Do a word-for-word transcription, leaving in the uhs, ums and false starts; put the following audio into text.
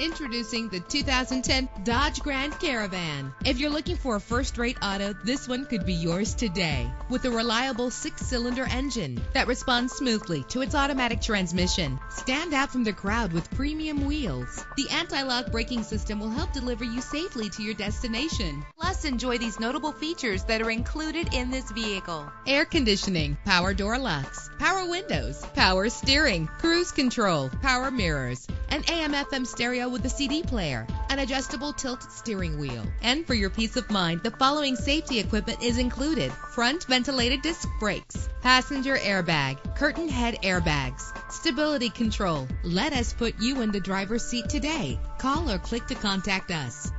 Introducing the two thousand ten Dodge Grand Caravan. If you're looking for a first-rate auto, this one could be yours today. With a reliable six-cylinder engine that responds smoothly to its automatic transmission. Stand out from the crowd with premium wheels. The anti-lock braking system will help deliver you safely to your destination. Plus, enjoy these notable features that are included in this vehicle: air conditioning, power door locks, power windows, power steering, cruise control, power mirrors, an A M F M stereo with a C D player, an adjustable tilt steering wheel. And for your peace of mind, the following safety equipment is included: front ventilated disc brakes, passenger airbag, curtain head airbags, stability control. Let us put you in the driver's seat today. Call or click to contact us.